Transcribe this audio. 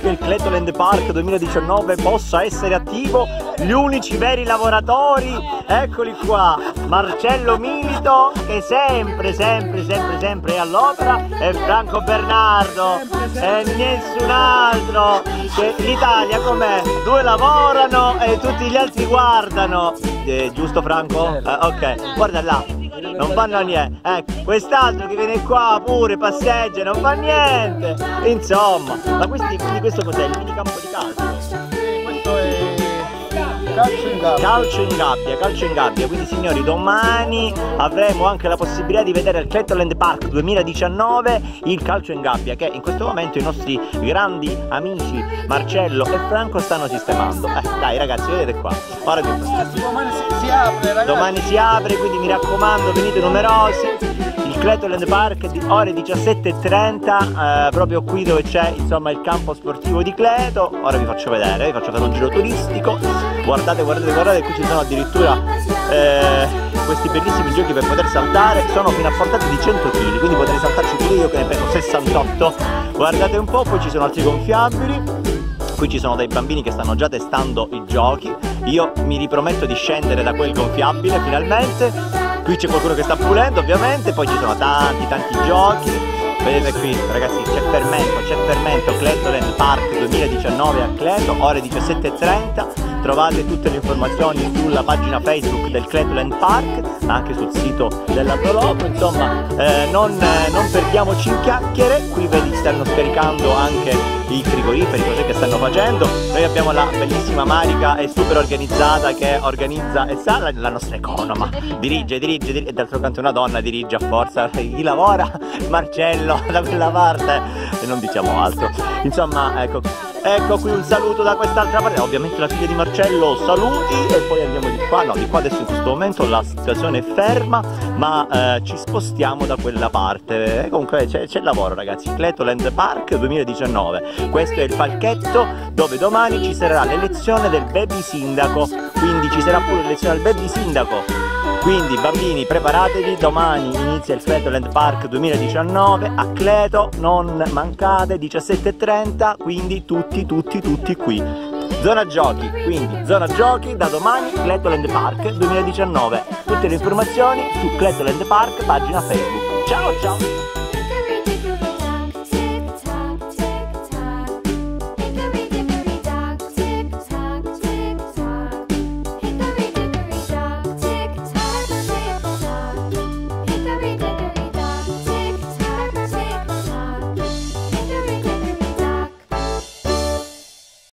affinché il Cletoland Park 2019 possa essere attivo, gli unici veri lavoratori, eccoli qua, Marcello Milito che sempre è all'opera, e Franco Bernardo e nessun altro. L'Italia com'è? Due lavorano e tutti gli altri guardano, giusto Franco? Ok, guarda là, non fanno niente. Ecco, quest'altro che viene qua pure passeggia, non fa niente. Insomma, ma quindi questo cos'è? Il minicampo di calcio? Questo è calcio in gabbia. Quindi signori, domani avremo anche la possibilità di vedere al Cletoland Park 2019 il calcio in gabbia, che in questo momento i nostri grandi amici Marcello e Franco stanno sistemando. Dai ragazzi, vedete qua. Ora Domani si apre, ragazzi. Domani si apre, quindi mi raccomando, venite numerosi. Il Cletoland Park di ore 17:30, proprio qui dove c'è insomma il campo sportivo di Cleto. Ora vi faccio vedere, vi faccio fare un giro turistico. Guardate, qui ci sono addirittura questi bellissimi giochi per poter saltare, sono fino a portata di 100 kg, quindi potrei saltarci pure io che ne peso 68. Guardate un po', poi ci sono altri gonfiabili. Qui ci sono dei bambini che stanno già testando i giochi. Io mi riprometto di scendere da quel gonfiabile finalmente. Qui c'è qualcuno che sta pulendo ovviamente, poi ci sono tanti giochi. Vedete qui ragazzi, c'è fermento, Cletoland Park 2019 a Cleto, ore 17:30. Trovate tutte le informazioni sulla pagina Facebook del Cletoland Park, ma anche sul sito della Proloco. Insomma, non perdiamoci in chiacchiere. Qui vedi stanno scaricando anche i frigoriferi, cos'è che stanno facendo. Noi abbiamo la bellissima Marica e super organizzata che organizza e sa la nostra economa. Dirige, e d'altro canto una donna dirige a forza. Chi lavora? Marcello da quella parte, e non diciamo altro. Insomma, ecco qui un saluto da quest'altra parte, ovviamente la figlia di Marcello, saluti, e poi andiamo di qua. No, di qua adesso in questo momento la situazione è ferma, ma ci spostiamo da quella parte. Comunque c'è il lavoro ragazzi, Cletoland Park 2019. Questo è il palchetto dove domani ci sarà l'elezione del baby sindaco, quindi ci sarà pure l'elezione del baby sindaco. Quindi bambini preparatevi, domani inizia il Cletoland Park 2019 a Cleto, non mancate, 17:30, quindi tutti qui. Zona giochi, quindi zona giochi da domani, Cletoland Park 2019. Tutte le informazioni su Cletoland Park, pagina Facebook. Ciao!